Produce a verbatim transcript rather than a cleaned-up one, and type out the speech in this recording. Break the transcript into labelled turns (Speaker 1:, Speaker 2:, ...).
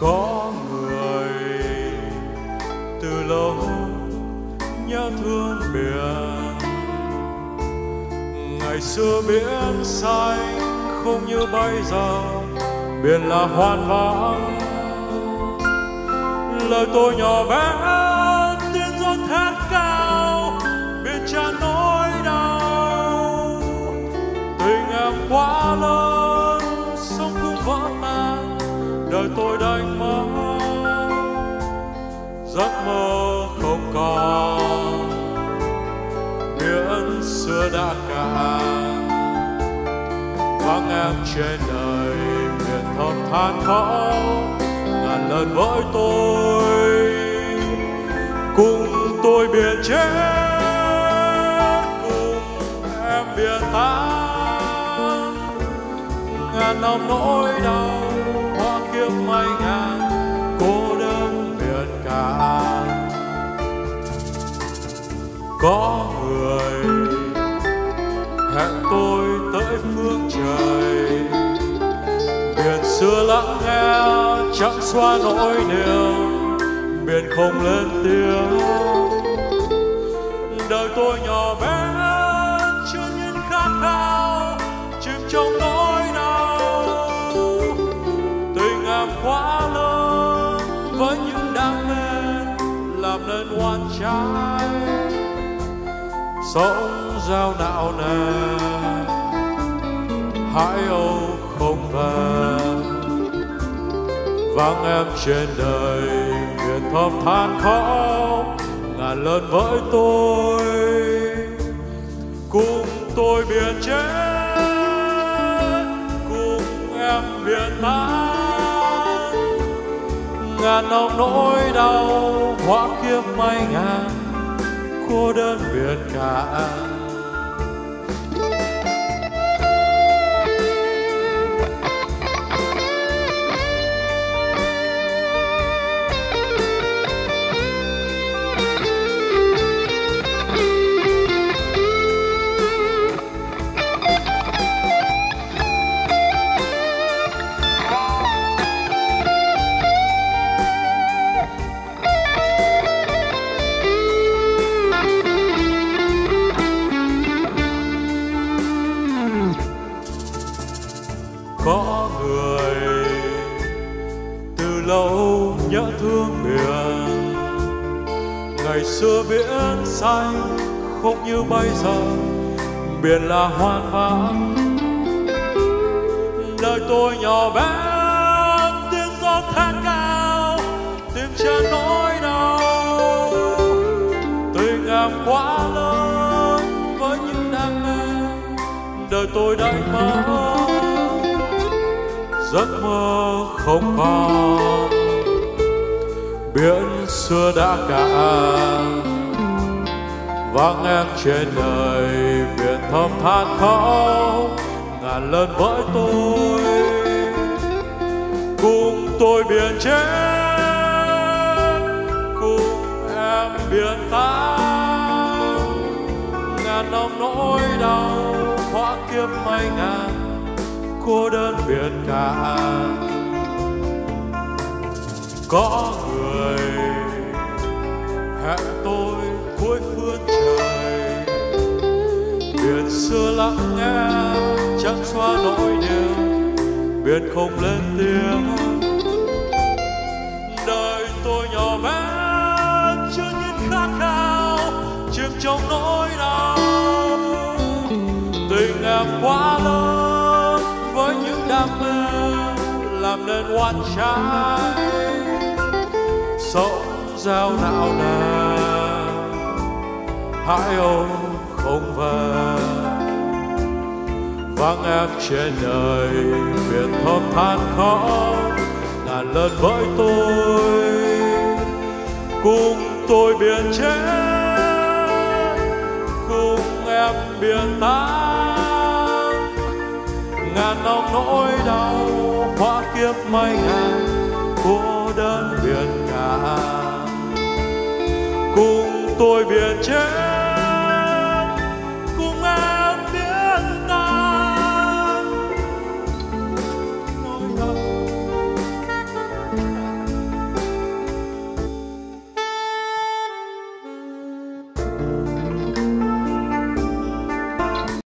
Speaker 1: Có người từ lâu nhớ thương biển, ngày xưa biển xanh không như bây giờ, biển là hoang vắng. Lời tôi nhỏ bé tiếng gió thét cao, biển tràn nỗi đau. Tình em quá lớn sông cũng vỡ tan, đời tôi đánh mất giấc mơ không còn. Biển xưa đã cạn, vắng em trên đời, biển thầm than khóc ngàn lần với tôi. Cùng tôi biển chết, cùng em biển tan, ngàn năm nỗi đau hoa kiếp mây ngàn, cô đơn biển cả. Có người hẹn tôi tới phương trời, biển xưa lắng nghe chẳng xóa nỗi niềm, biển không lên tiếng. Đời tôi nhỏ bé chưa nhìn khát khao, chìm trong nỗi đau. Tình em quá lớn với những đam mê làm nên oan trái, sống gieo não nề hải âu không về. Vắng em trên đời, biển thầm than khóc ngàn lần với tôi. Cùng tôi biển chết, cùng em biển tan, ngàn năm nỗi đau hóa kiếp mây ngàn, cô đơn biển cả. Có người từ lâu nhớ thương biển, ngày xưa biển xanh không như bây giờ, biển là hoang vắng. Đời tôi nhỏ bé tiếng gió thét cao, tim tràn nỗi đau. Tình em quá lớn với những đam mê, đời tôi đánh mất giấc mơ không còn. Biển xưa đã cạn, vắng em trên đời, biển thầm than khóc ngàn lần với tôi. Cùng tôi biển chết, cùng em biển tan, ngàn năm nỗi đau hóa kiếp mây ngàn, cô đơn biển cả. Có người hẹn tôi cuối phương trời, biển xưa lắng nghe chẳng xóa nỗi niềm, biển không lên tiếng. Đời tôi nhỏ bé chưa nhìn khát khao, chìm trong nỗi đau. Tình em quá lớn với những đam mê làm nên oan trái, sống gieo não nề hải âu không về. Vắng em trên đời, biển thầm than khóc ngàn lần với tôi. Cùng tôi biển chết, cùng em biển tan, ngàn năm nỗi đau hóa kiếp mây ngàn, cô đơn biển cả. Cùng tôi biển chết,